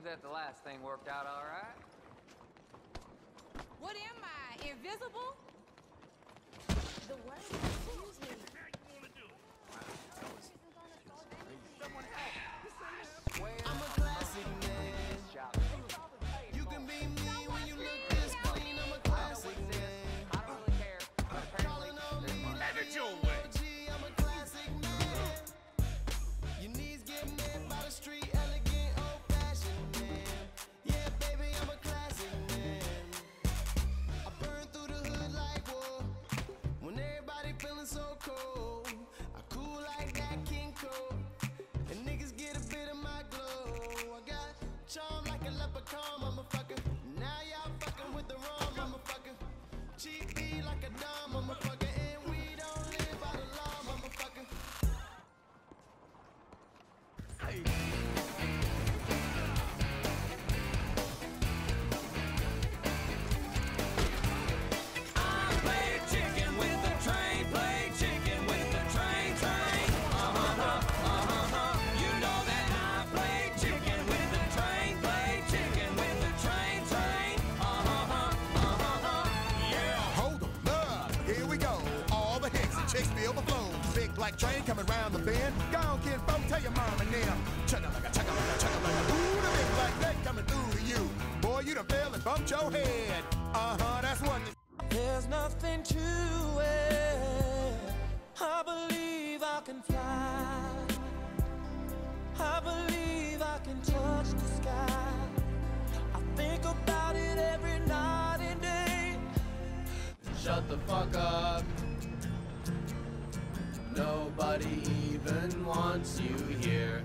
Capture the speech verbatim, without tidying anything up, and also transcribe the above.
that the last thing worked out all right. What am I, invisible? The what? Excuse me. I'm a classic man. You can be me when you look this clean. I'm a classic man. I don't really care. Calling on me like a young O G. I'm a classic man. Your knees get met by the street, elegant, old-fashioned man. Yeah, baby, I'm a classic man. I burn through the hood like war. When everybody feeling so cold, I cool like that King Cole. And niggas get a bit of my glow. I got charm like a leprechaun, motherfucker. Now y'all fucking with the wrong motherfucker. Cheap beat like a dumb motherfucker. And we don't live by the law, motherfucker. Hey. Like train coming round the bend. Go on, kid, folk, tell your mom and them. Chugga like a chugga like a chugga like a. Ooh, the big black leg coming through to you. Boy, you done fell and bumped your head. Uh-huh, that's what the There's nothing to it. I believe I can fly. I believe I can touch the sky. I think about it every night and day. Shut the fuck up. Nobody even wants you here.